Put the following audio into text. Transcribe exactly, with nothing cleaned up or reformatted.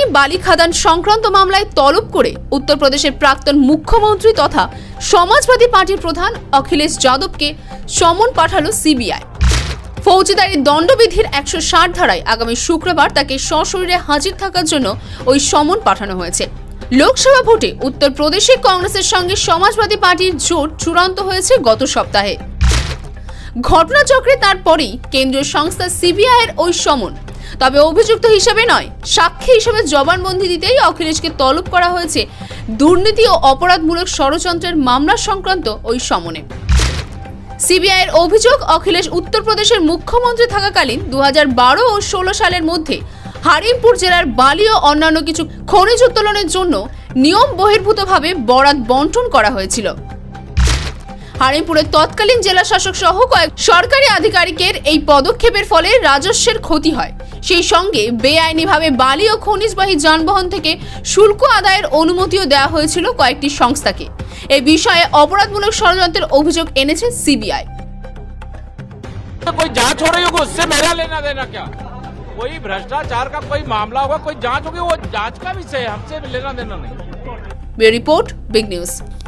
বালি খাদান সংক্রান্ত মামলায় তলব করে উত্তরপ্রদেশের প্রাক্তন মুখ্যমন্ত্রী তথা সমাজবাদী পার্টির প্রধান অখিলেশ যাদবকে সমন পাঠালো সিবিআই। ফৌজদারি দণ্ডবিধির একশো ষাট ধারায় আগামী শুক্রবার তাকে সশরীরে হাজির থাকার জন্য ওই সমন পাঠানো হয়েছে। লোকসভা ভোটে উত্তরপ্রদেশে কংগ্রেসের সঙ্গে সমাজবাদী পার্টির জোট চূড়ান্ত হয়েছে গত সপ্তাহে। ঘটনাচক্রে তারপরেই কেন্দ্রীয় সংস্থা সিবিআই এর ওই সমন। তবে অভিযুক্ত হিসেবে নয়, সাক্ষী হিসেবে জবানবন্দি দিতেই অখিলেশকে তলব করা হয়েছে দুর্নীতি ও অপরাধমূলক ষড়যন্ত্রের মামলা সংক্রান্ত ওই সমনে। সিবিআই এর অভিযোগ, অখিলেশ উত্তরপ্রদেশের মুখ্যমন্ত্রী থাকাকালীন দু হাজার বারো ও ষোলো সালের মধ্যে হারিমপুর জেলার বালি ও অন্যান্য কিছু খনিজ উত্তোলনের জন্য নিয়ম বহির্ভূতভাবে বরাত বন্টন করা হয়েছিল। হারিমপুরের তৎকালীন জেলা শাসক সহ কয়েক সরকারি আধিকারিকের এই পদক্ষেপের ফলে রাজস্বের ক্ষতি হয়। সেই সঙ্গে বেআইনিভাবে বালি ও খনিজবাহী যানবাহন থেকে শুল্ক আদায়ের অনুমতিও দেওয়া হয়েছিল কয়েকটি সংস্থাকে। এই বিষয়ে অপরাধমূলক ষড়যন্ত্রের অভিযোগ এনেছে সিবিআই। कोई जांच हो रही होगी, उससे मेरा लेना देना क्या? कोई भ्रष्टाचार का कोई मामला होगा, कोई जांच होगी, वो जांच का विषय है, हमसे लेना देना नहीं। Bureau report, big news.